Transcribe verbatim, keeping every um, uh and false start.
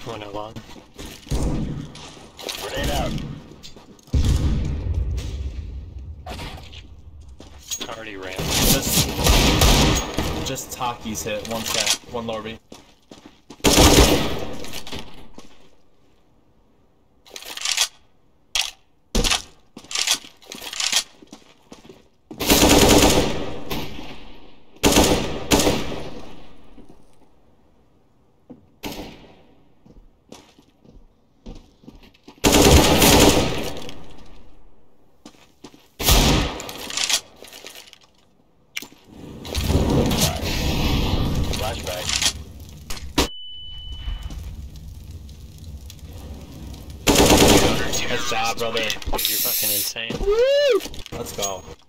One along. Grenade out. Already ran. Just, just Taki's hit. One stat, one lower B. Flashback. Good job, brother. Dude, you're fucking insane. Let's go.